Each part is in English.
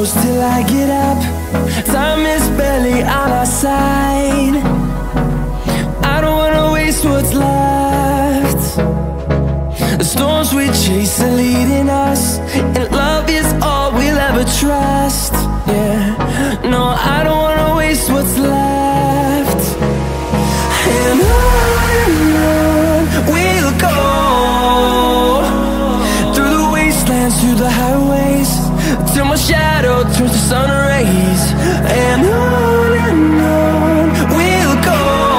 close till I get up. Time is barely on our side. I don't wanna waste what's left. The storms we chase are leading us, and love is all we'll ever trust. Yeah, no, I don't wanna waste what's left. And on we'll go, through the wastelands, through the highways, till my shadow turns to sun rays. And on we'll go,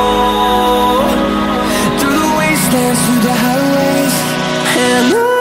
through the wastelands, through the highways, and on we'll go.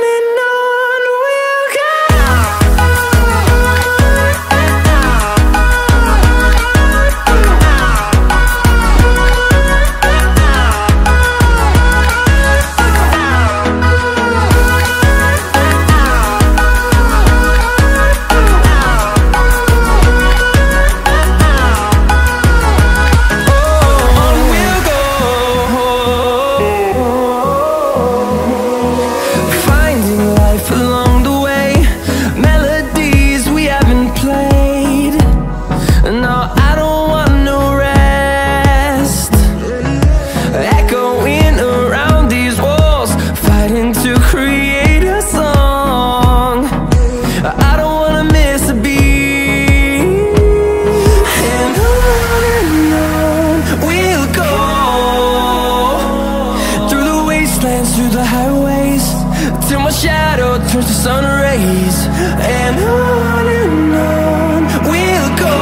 Through the highways, till my shadow turns to sun rays. And on we'll go,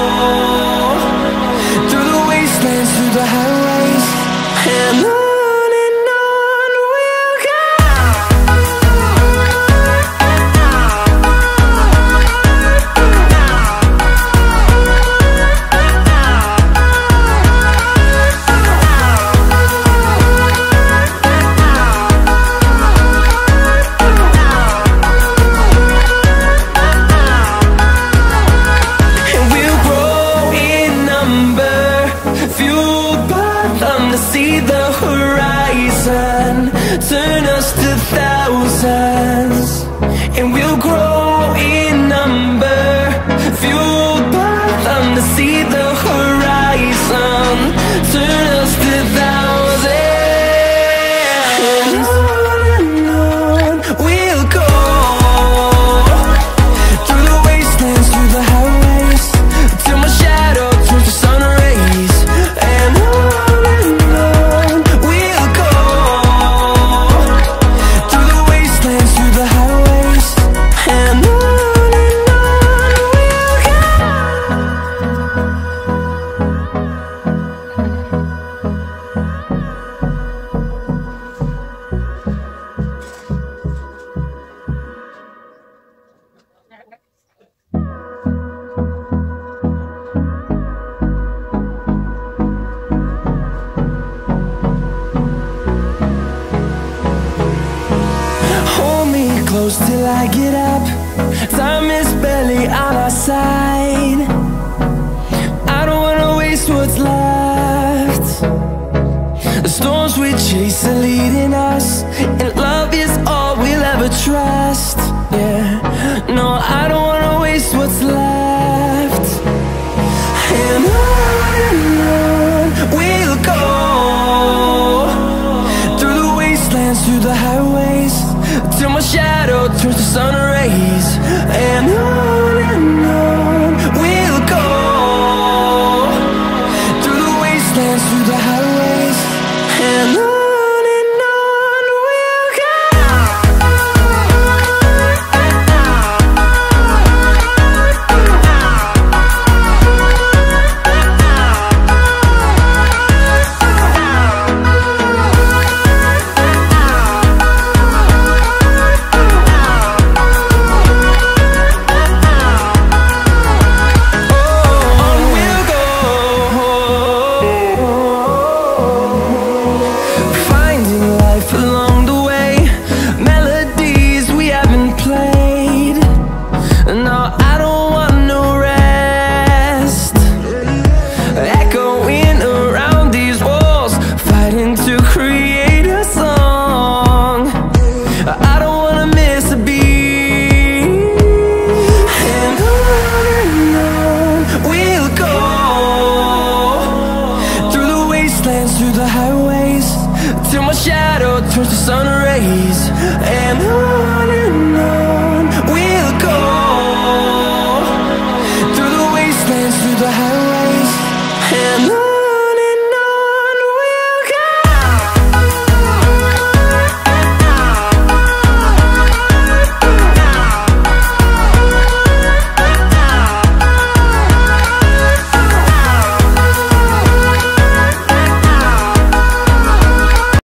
through the wastelands, through the highways, and on we'll go. See the horizon turn us to thousands, and we'll grow in number, fueled by them. To see the horizon turn us to thousands, and on we'll go, through the wastelands, through the highways, till my shadow turns to sun rays. And close till I get up. Time is barely on our side. I don't wanna waste what's left. The storms we chase are leading us, and love is all we'll ever trust. Yeah, no, I don't wanna waste what's left. And on we'll go, through the wastelands, through the highways, till my shadow turns to sun rays.